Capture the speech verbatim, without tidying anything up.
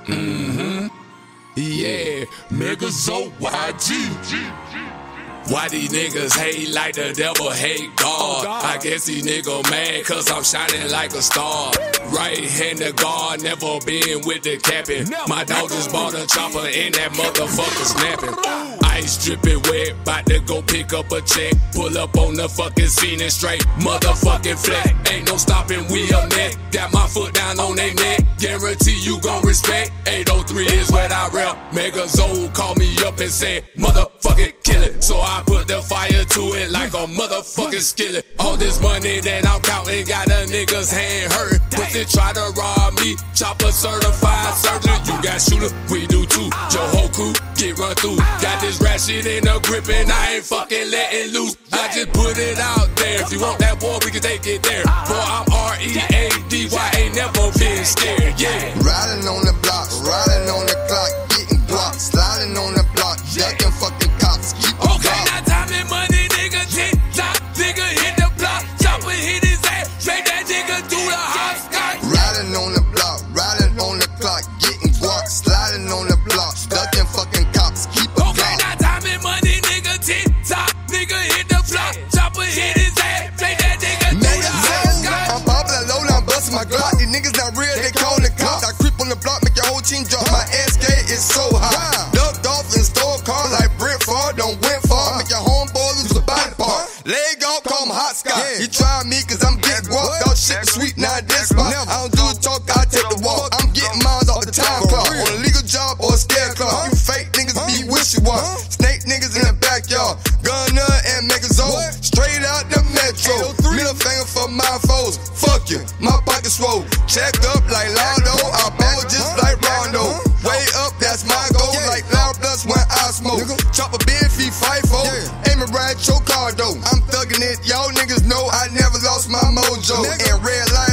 Mm-hmm. Yeah, niggas O Y G. Why these niggas hate like the devil hate God? I guess these niggas mad cause I'm shining like a star. Right-handed guard, never been with the capping. My dog just bought a chopper and that motherfucker snapping. Ice dripping wet, bout to go pick up a check. Pull up on the fucking scene and straight motherfucking flat. Ain't no stopping, we up next. Got my foot down on they neck. Guarantee you gon' respect. eight oh three is what I rep. Megazone called me up and said, motherfucking kill it. So I put the fire to it like a motherfucking skillet. All this money that I'm counting got a nigga's hand hurt. Pussy try to rob me, chopper certified surgeon. You got shooter, we do too. Your whole crew get run through. Got this rat shit in the grip and I ain't fucking letting loose. I just put it out there. If you want that boy, we can take it there. Boy, I'm R E A D Y, ain't never been scared, yeah. Riding on the block, riding on the clock, getting blocked, sliding on the block, jacking fucking cops, keep them Okay, now time and money, nigga, tick tock, nigga hit the block, chopper hit his ass, make that nigga do the hopscotch. Riding on the block, riding on the clock, getting guap, sliding on the block, ducking fucking cops, keep them Okay, now time and money, nigga, tick tock, nigga hit the block, chopper hit his ass, make that nigga do the hopscotch. I'm popping low, I'm busting my Glock. These niggas not real, they call the cops. I creep on the block, make your whole team drop. My S K is so high. Ducked off and stole a car like Brent Far. Don't went far, make your homeboy lose a body part. Leg off, call him Hopscotch. He try me cause I'm getting guap. Dog shit is sweet, now this spot. I don't do the talk, I take the walk. I'm getting mines off the time clock. On a legal job or a scare clock. You fake niggas be wishy-washy. Snake niggas in the backyard. Gunner and Megazone. Straight out the metro. Middle finger for my foes. Fuck you, my pocket swole. Checked up like Lando. I ball just like Rondo. Way up, that's my goal. Like loud blunts when I smoke. Chop a big feet, fight for. Aim and ride your car though. I'm thugging it, y'all niggas know I never lost my mojo. And red light